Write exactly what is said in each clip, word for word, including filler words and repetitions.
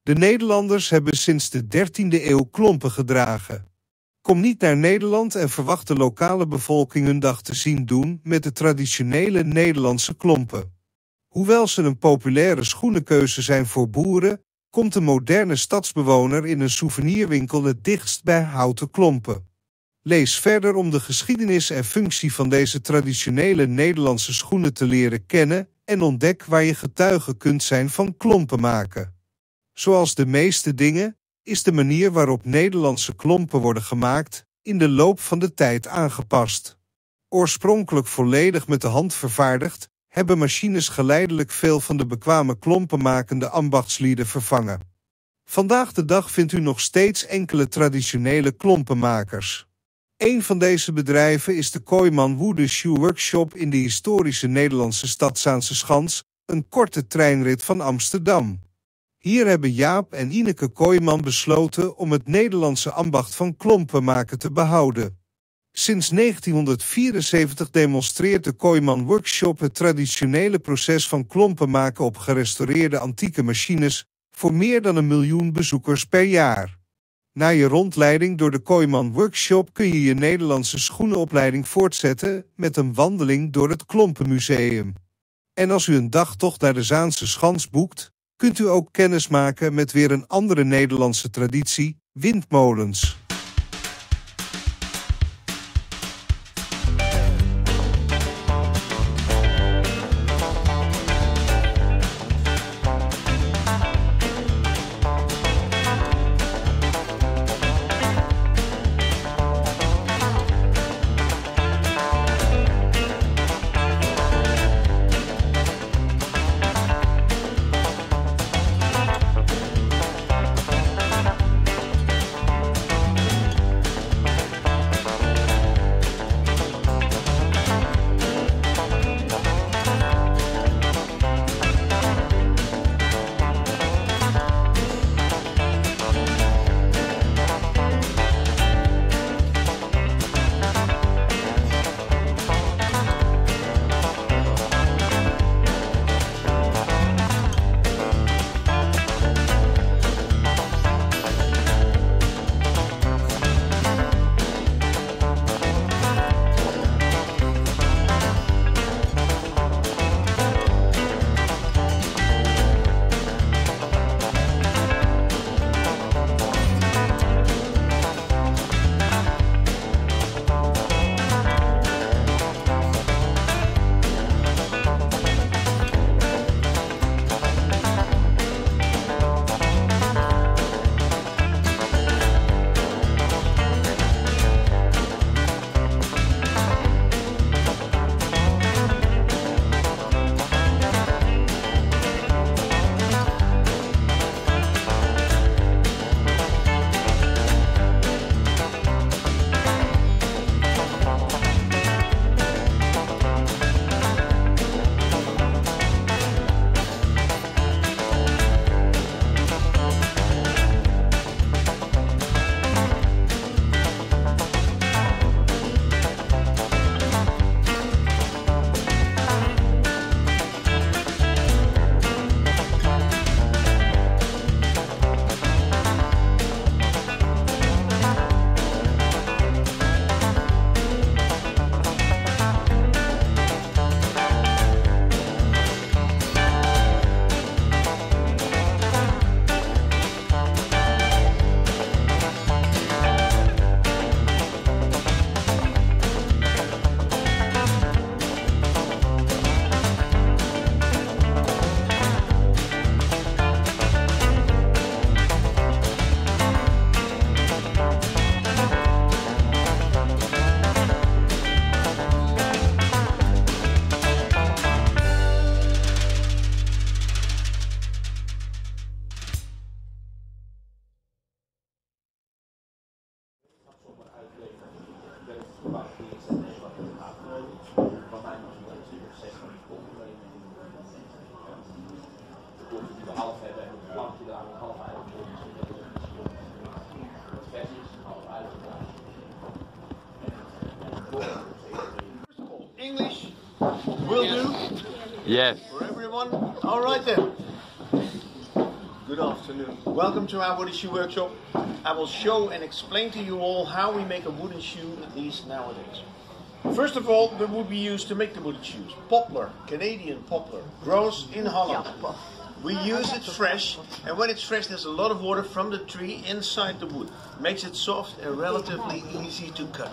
De Nederlanders hebben sinds de dertiende eeuw klompen gedragen. Kom niet naar Nederland en verwacht de lokale bevolking hun dag te zien doen met de traditionele Nederlandse klompen. Hoewel ze een populaire schoenenkeuze zijn voor boeren, komt de moderne stadsbewoner in een souvenirwinkel het dichtst bij houten klompen. Lees verder om de geschiedenis en functie van deze traditionele Nederlandse schoenen te leren kennen en ontdek waar je getuige kunt zijn van klompen maken. Zoals de meeste dingen is de manier waarop Nederlandse klompen worden gemaakt in de loop van de tijd aangepast. Oorspronkelijk volledig met de hand vervaardigd, hebben machines geleidelijk veel van de bekwame klompenmakende ambachtslieden vervangen. Vandaag de dag vindt u nog steeds enkele traditionele klompenmakers. Een van deze bedrijven is de Kooiman Wooden Shoe Workshop in de historische Nederlandse stad Zaanse-Schans, een korte treinrit van Amsterdam. Hier hebben Jaap en Ineke Kooiman besloten om het Nederlandse ambacht van klompenmaken te behouden. Sinds negentienhonderdvierenzeventig demonstreert de Kooiman Workshop het traditionele proces van klompen maken op gerestaureerde antieke machines voor meer dan een miljoen bezoekers per jaar. Na je rondleiding door de Kooiman Workshop kun je je Nederlandse schoenenopleiding voortzetten met een wandeling door het Klompenmuseum. En als u een dagtocht naar de Zaanse Schans boekt, kunt u ook kennis maken met weer een andere Nederlandse traditie, windmolens. English will do? Yes. For everyone? All right then. Good afternoon. Welcome to our wooden shoe workshop. I will show and explain to you all how we make a wooden shoe, at least nowadays. First of all, the wood we use to make the wooden shoes. Poplar, Canadian poplar, grows in Holland. We use it fresh, and when it's fresh there's a lot of water from the tree inside the wood. Makes it soft and relatively easy to cut.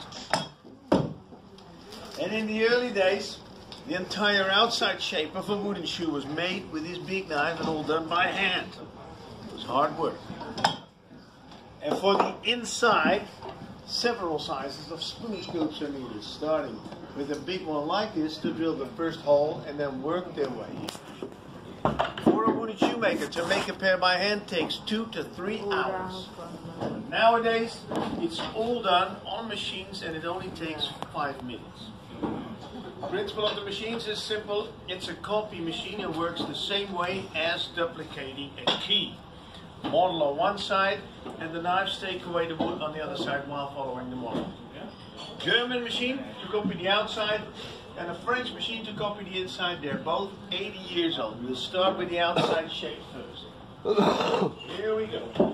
And in the early days, the entire outside shape of a wooden shoe was made with this big knife and all done by hand. It was hard work. And for the inside, several sizes of spoon scoops are needed, starting with a big one like this to drill the first hole and then work their way in. For a wooden shoemaker to make a pair by hand takes two to three hours. Nowadays, it's all done on machines and it only takes five minutes. The principle of the machines is simple. It's a copy machine and works the same way as duplicating a key. Model on one side and the knives take away the wood on the other side while following the model. German machine to copy the outside and a French machine to copy the inside. They're both eighty years old. We'll start with the outside shape first. Here we go.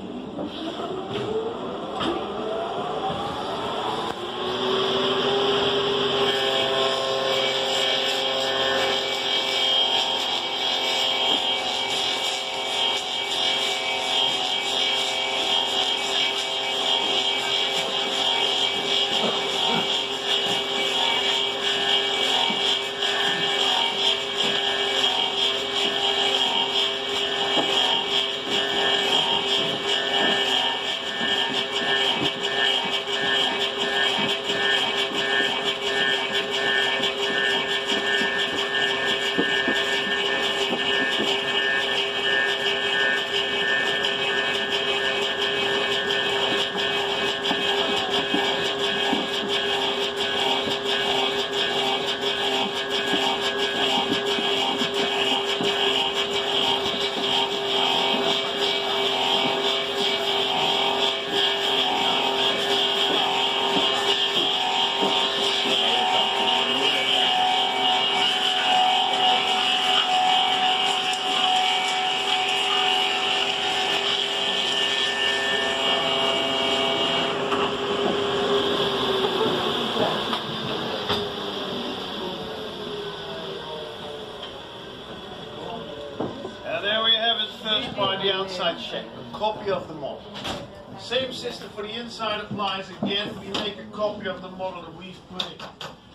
By the outside shape, a copy of the model. Same system for the inside applies again. We make a copy of the model that we've put in.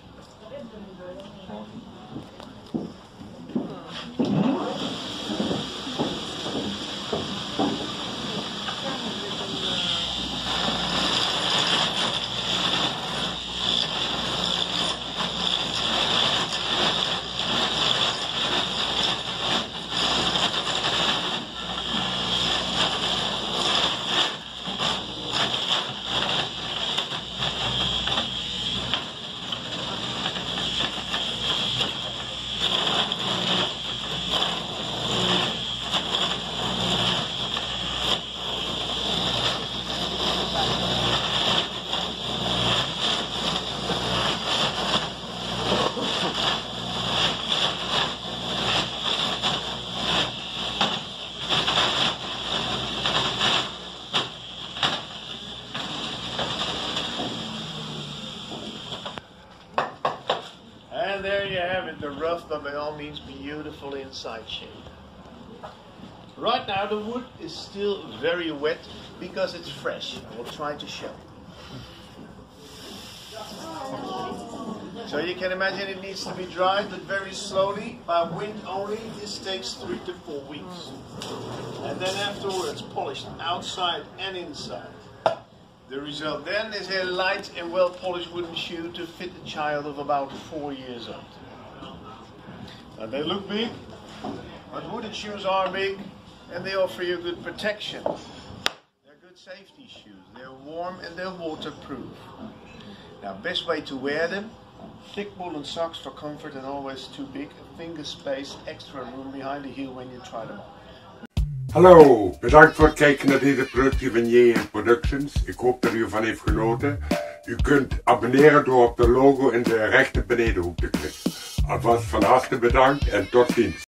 And there you have it, the rough but by all means beautiful inside shape. Right now the wood is still very wet because it's fresh. I will try to show. So you can imagine it needs to be dried, but very slowly, by wind only. This takes three to four weeks. And then afterwards polished outside and inside. The result then is a light and well-polished wooden shoe to fit a child of about four years old. Now they look big, but wooden shoes are big and they offer you good protection. They're good safety shoes. They're warm and they're waterproof. Now best way to wear them, thick woolen socks for comfort and always too big, finger space, extra room behind the heel when you try them on. Hallo, bedankt voor het kijken naar deze productie van J M Productions. Ik hoop dat u ervan heeft genoten. U kunt abonneren door op de logo in de rechter benedenhoek te klikken. Alvast van harte bedankt en tot ziens.